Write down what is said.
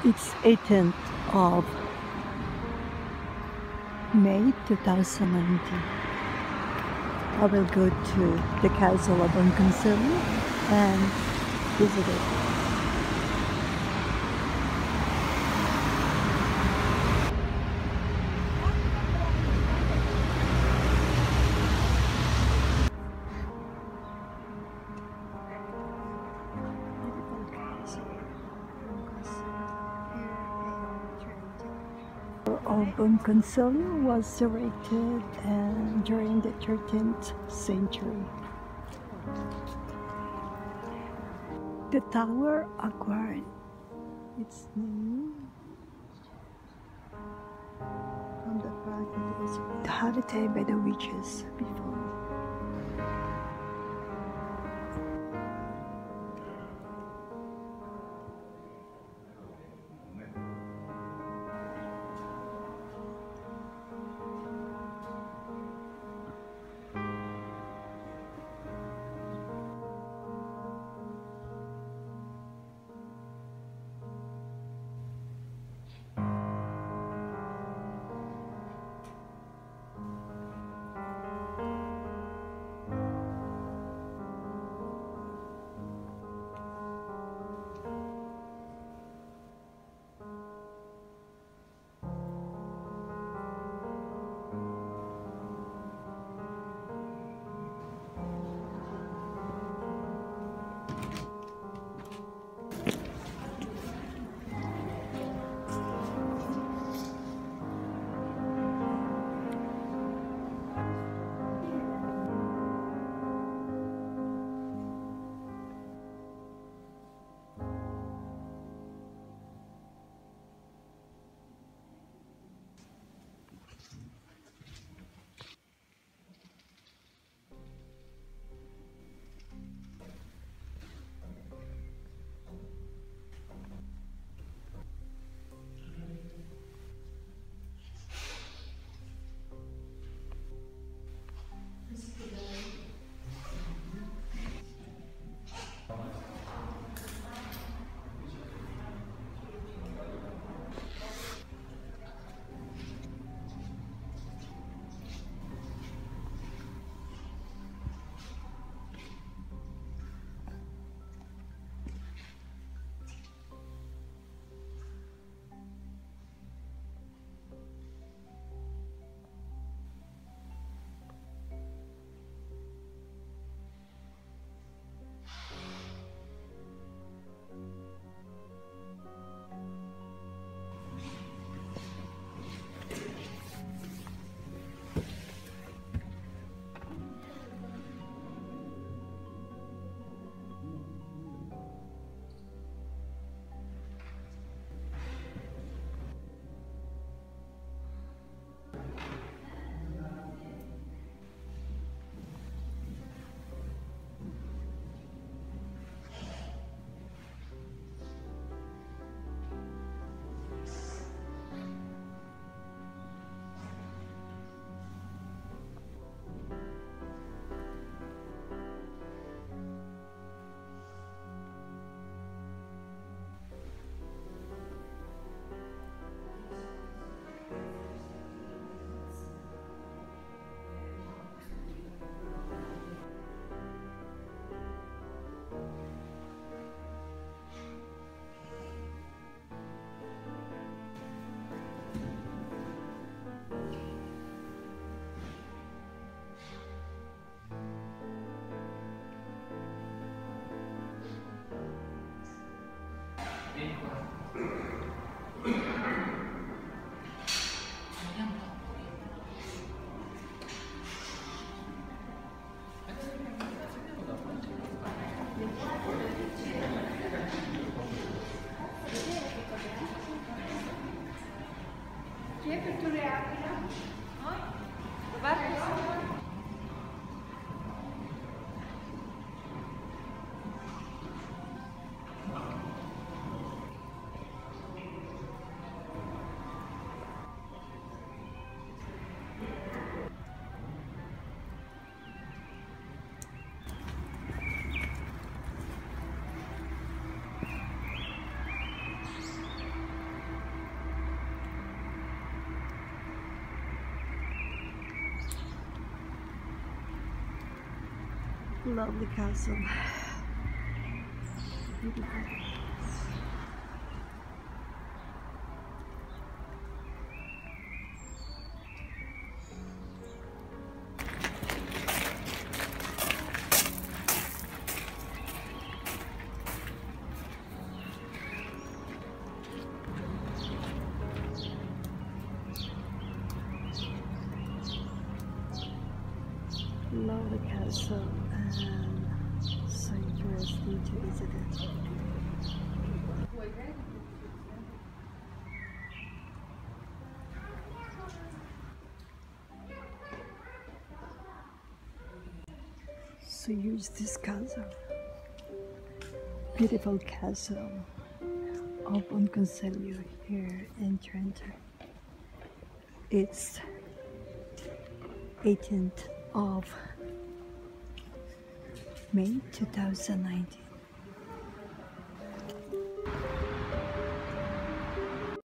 It's 18th of May 2019. I will go to the Castle Buonconsiglio and visit it. Buonconsiglio was erected during the 13th century. The tower acquired its name from the fact that it was habited by the witches before. Lovely castle. Beautiful. Love the castle and so interesting to visit it. So here's this castle, beautiful castle of Buonconsiglio here in Trento. It's 18th of May 2019.